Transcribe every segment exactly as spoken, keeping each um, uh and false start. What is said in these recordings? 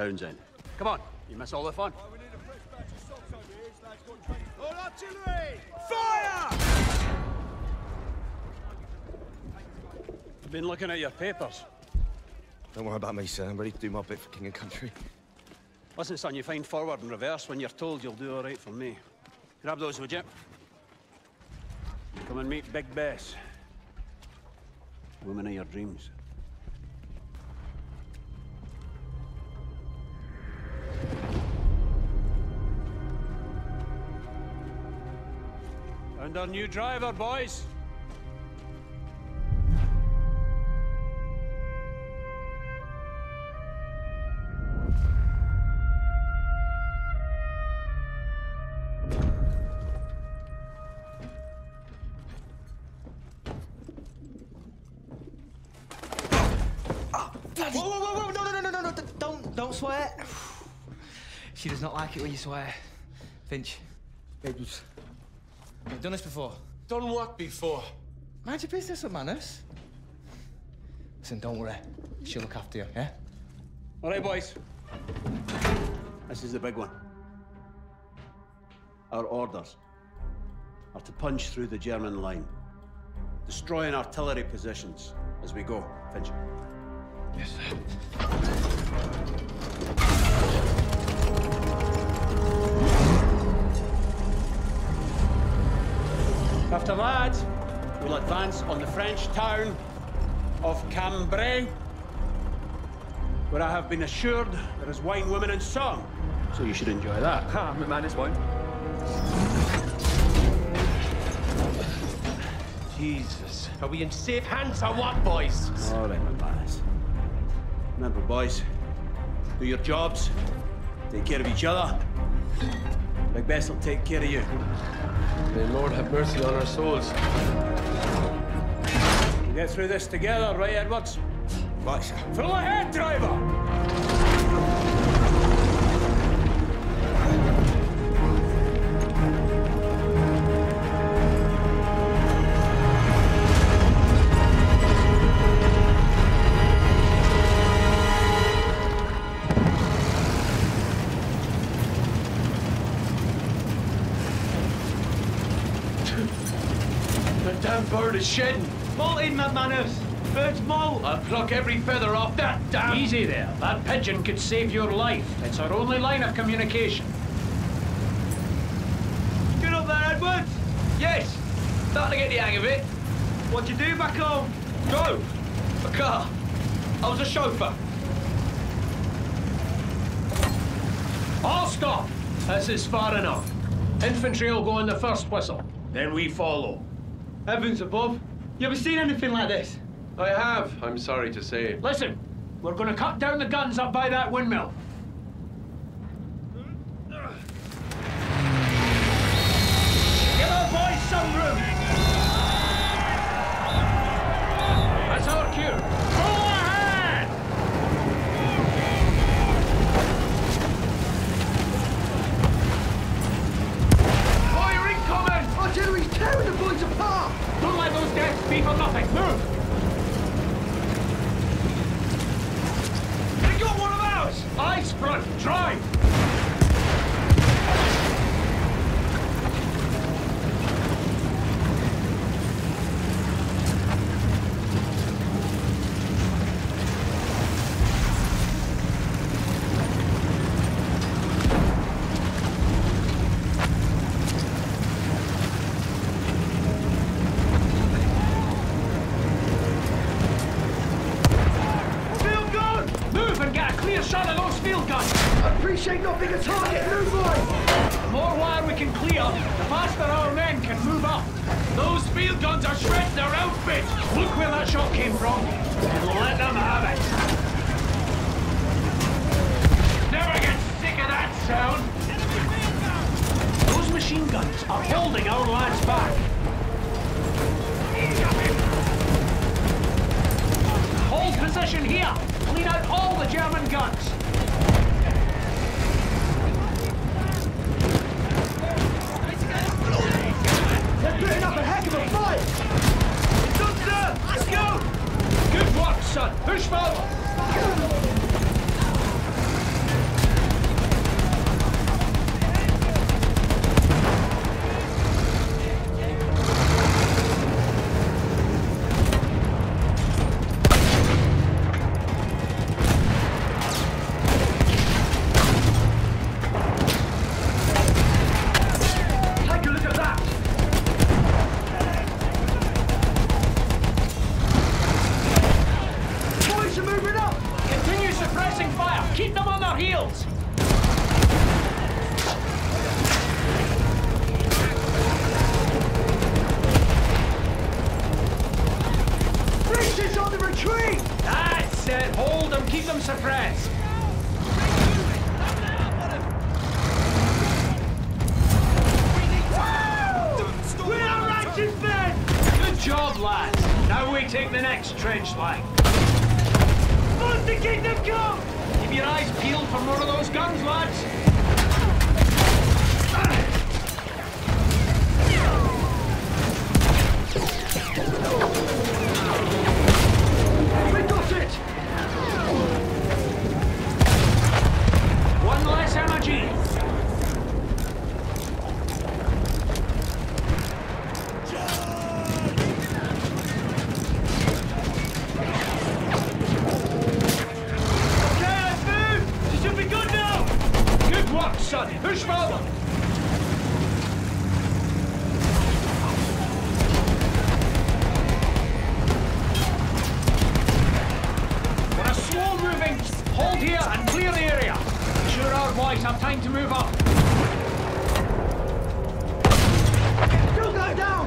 Townsend. Come on, you miss all the fun. All artillery! Fire! Been looking at your papers. Don't worry about me, sir. I'm ready to do my bit for king and country. Listen, son, you find forward and reverse when you're told you'll do all right for me. Grab those, would you? Come and meet Big Bess. Woman of your dreams. And our new driver, boys. Whoa, whoa, whoa, whoa, no, no, no, no, no, no, don't, don't swear. She does not like it when you swear. Finch. Babes. You've done this before. Done what before? Mind your business with manners. Listen, don't worry. She'll look after you, yeah? All right, boys. This is the big one. Our orders are to punch through the German line, destroying artillery positions as we go. Finch. Yes, sir. After that, we'll advance on the French town of Cambrai, where I have been assured there is wine, women, and song. So you should enjoy that. Ha, my man is wine. Jesus. Are we in safe hands or what, boys? All right, my boys. Remember, boys, do your jobs, take care of each other. Big Bess will take care of you. May Lord have mercy on our souls. We'll get through this together, right, Edwards? Right, sir. Full ahead, driver! Damn bird is shedding. Molting, my manners. Birds molt. I'll pluck every feather off that damn... Easy there. That pigeon could save your life. It's our only line of communication. Get up there, Edwards. Yes. Starting to get the hang of it. What'd you do back home? Drove. A car. I was a chauffeur. All stop. This is far enough. Infantry will go in the first whistle. Then we follow. Heavens above. You ever seen anything like this? I have, I'm sorry to say. Listen, we're going to cut down the guns up by that windmill. Give our boys some room. That's our cue. Go ahead! Fire incoming! Artillery's tearing the boys apart! Don't let those deaths be for nothing. Move! They got one of ours! Eyes front, drive! Appreciate not being a target, move boy! The more wire we can clear, the faster our men can move up. Those field guns are shredding their outfit. Look where that shot came from, and let them have it. Never get sick of that sound. Those machine guns are holding our lads back. Hold position here. Clean out all the German guns. They're putting up a heck of a fight! It's done, sir! Let's go! Good work, son. Push forward. next trench line. Let the kingdom come! Keep your eyes peeled for more of those guns, lads. We got it! One less energy. Son, push forward! We're a slow moving. Hold here and clear the area. Ensure our boys have time to move up. Two guys down!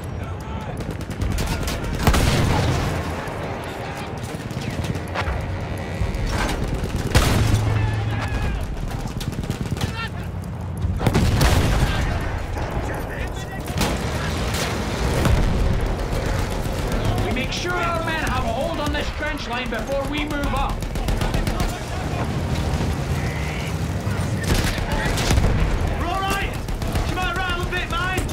Line before we move up. We're all right! She might rattle a bit, mate!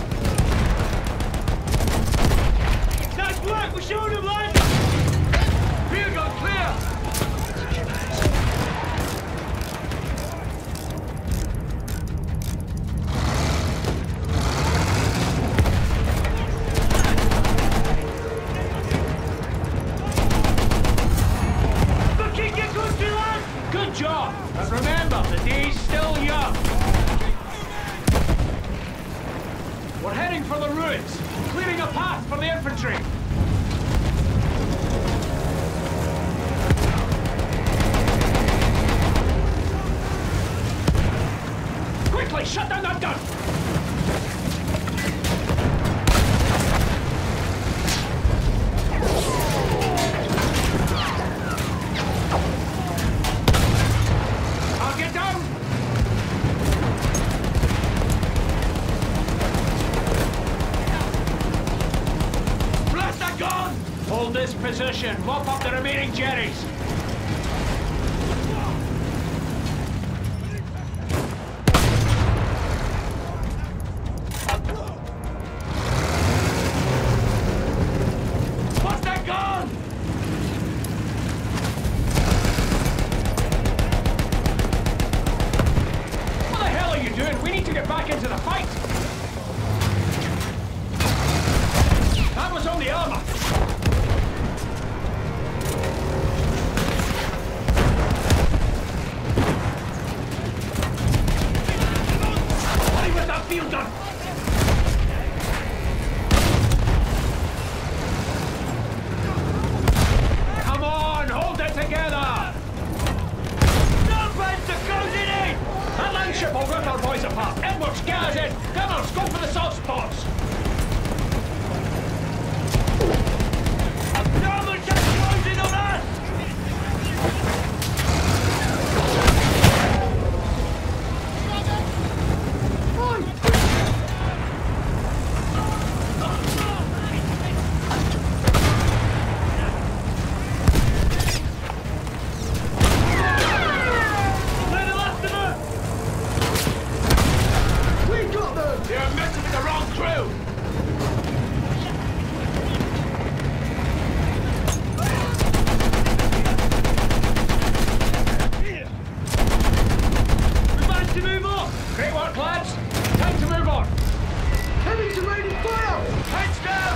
Nice work! We showed him, lads! Rear gun clear! Good job! But remember, the day's still young. We're heading for the ruins, clearing a path for the infantry. Quickly, shut down that gun! Hold this position. Mop up the remaining Jerrys. What's that gun? What the hell are you doing? We need to get back into the fight. That was on the armor. Field gun! Come on, hold it together! No friends are closing in! That landship will rip our boys apart. Edwards, get us in! Gunners, go for the soft spots! Germans are closing on us! You're messing with the wrong crew! We managed to move on! Great work, lads! Time to move on! Heading to raining fire! Heads down!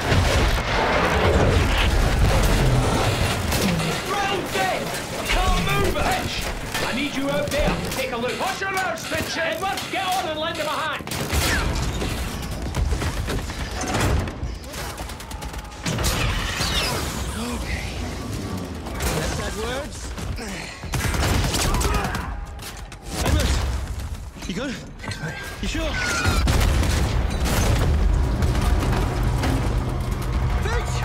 Round dead! Can't move it! Finch! I need you out there to take a look. Watch your nose, Finch! Edwards, get on and lend him a hand! Words? Edwards! You good? You sure? Finch!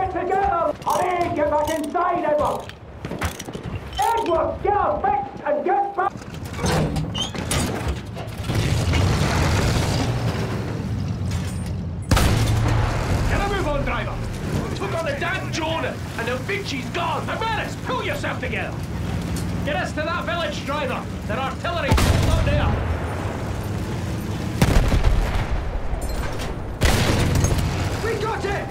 Get together! Hurry, get back inside, Edward! Edward, get her fixed and get back! Get a move on, driver! Took on the damn Jonah, and the Vinci's gone! Amaris, pull yourself together! Get us to that village, driver! Their artillery's up there! We got it!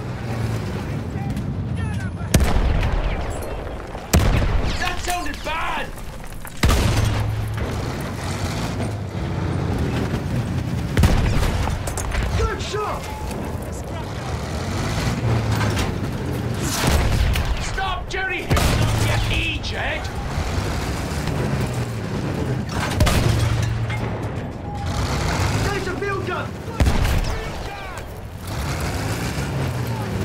That sounded bad! Good shot! Stop Jerry hitting up your E-jet! There's a field gun!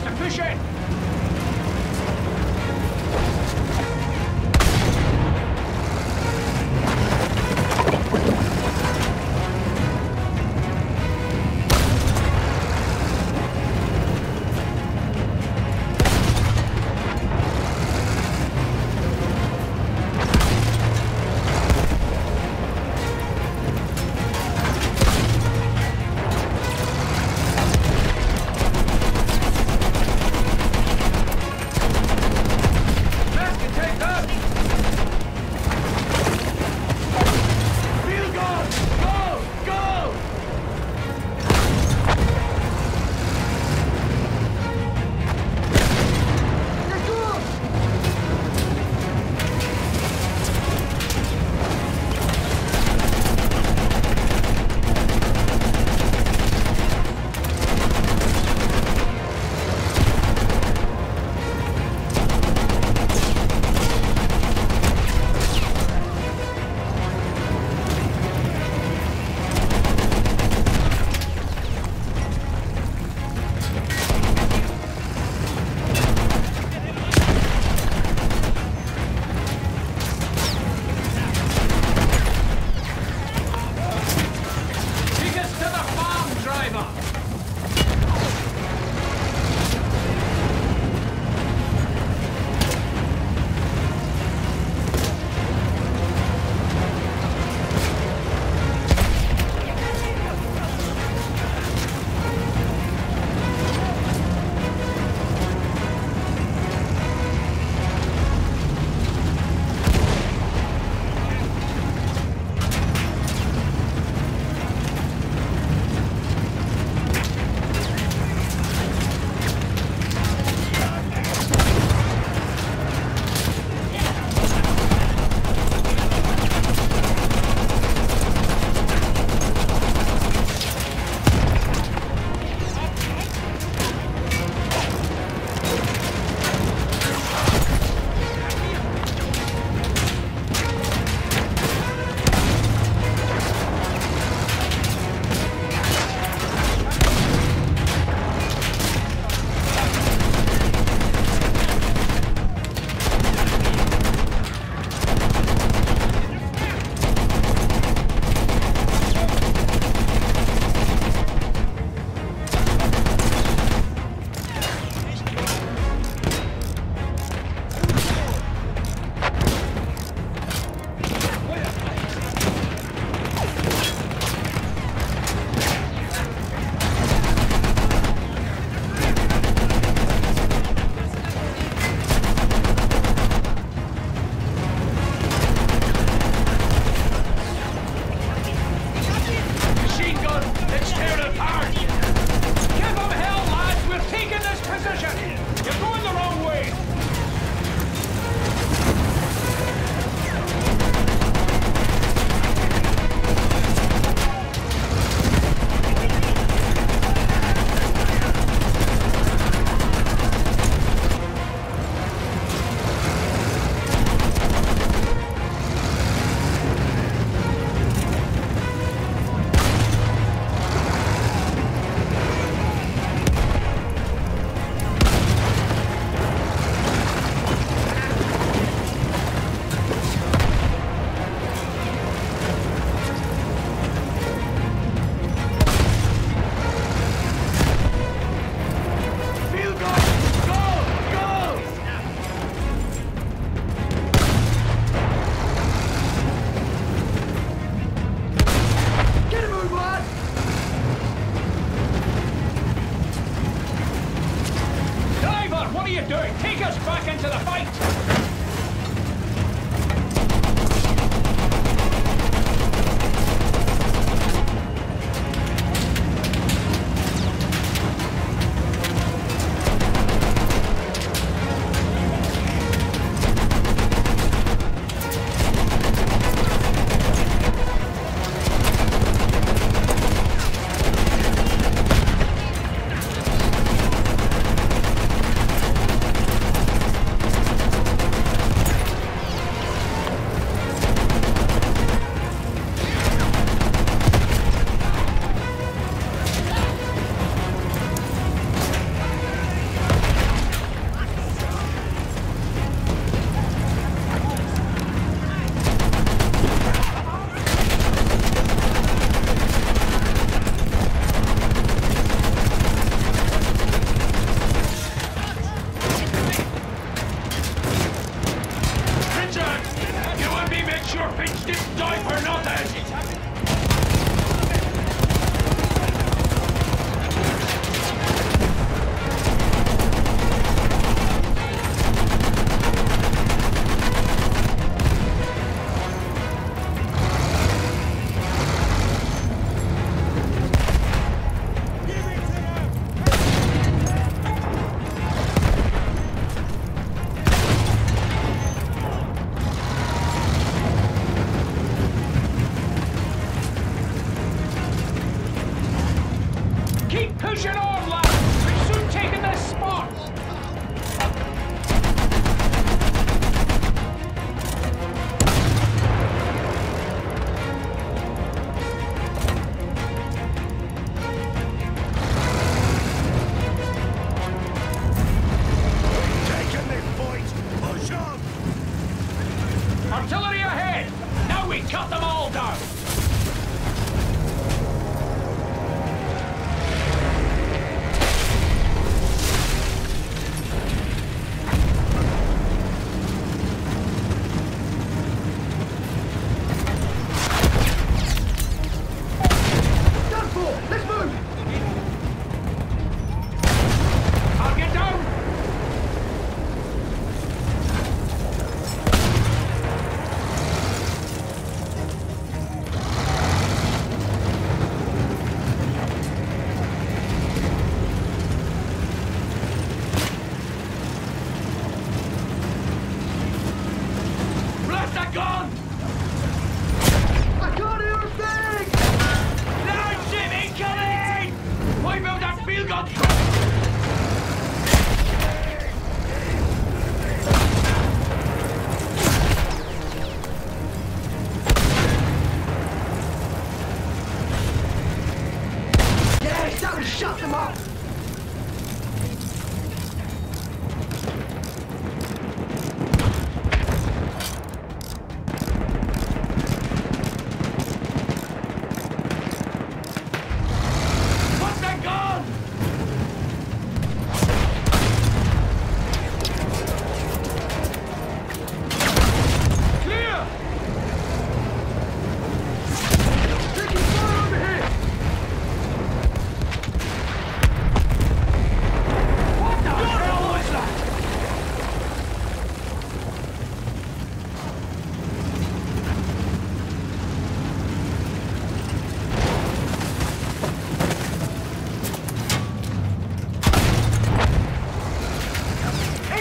to push in!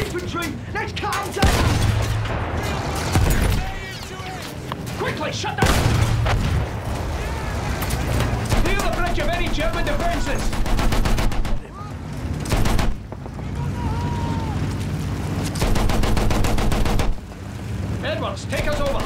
infantry! Let's cut them down! Quickly, shut down! Clear the bridge of any German defences! Edwards, take us over!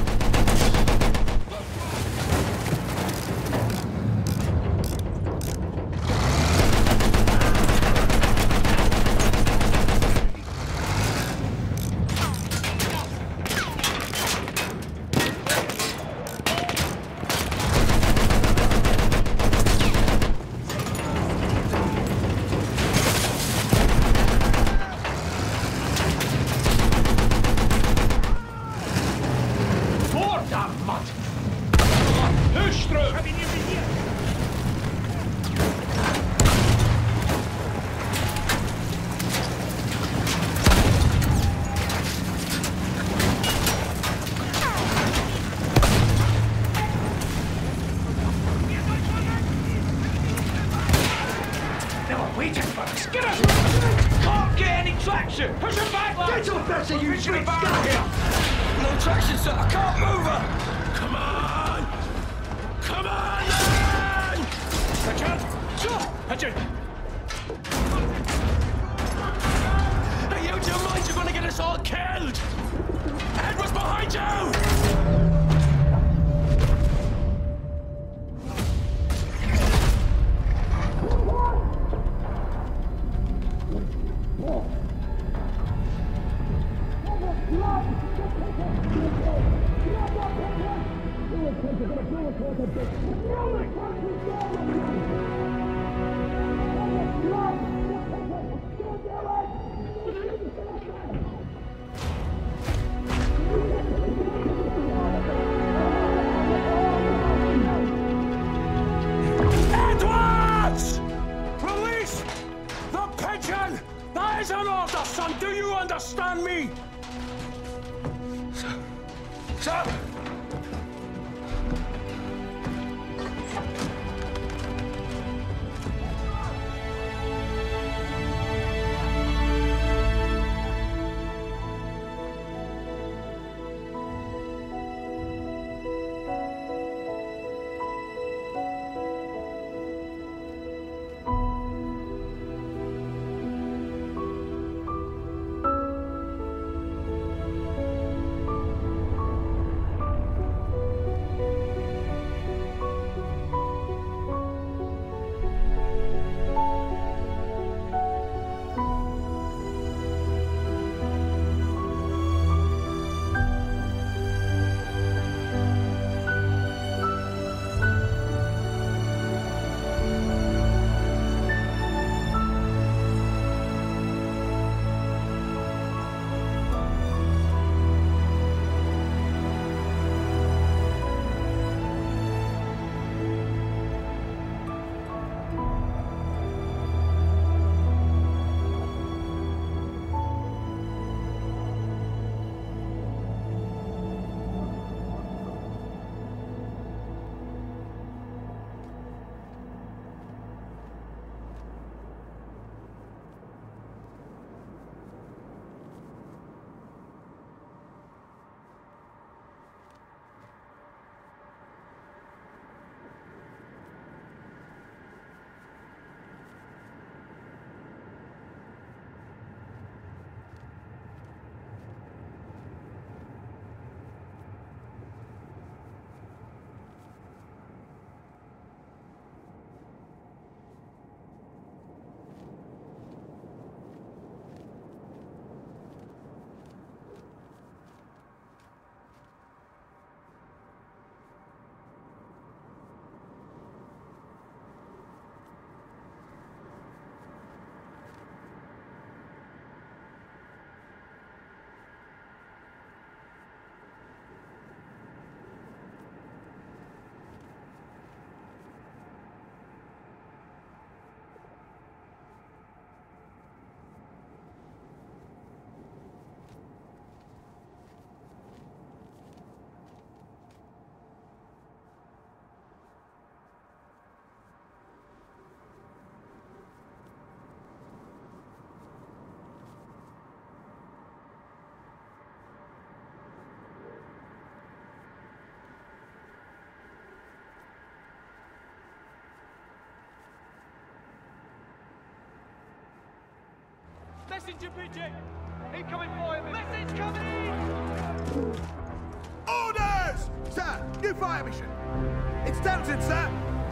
Messenger pigeon! Incoming fire! Message coming in! Orders! Sir, new fire mission. It's Downton, sir.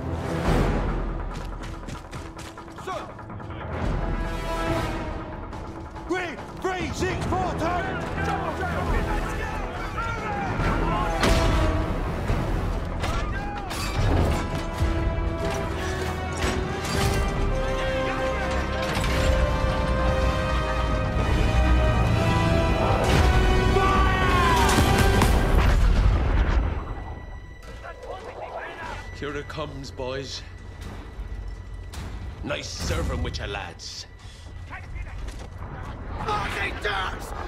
Sir. Three, three, six, four, two. Double barrel. Let's go! Here it comes, boys. Nice serving with your lads. Marching ducks!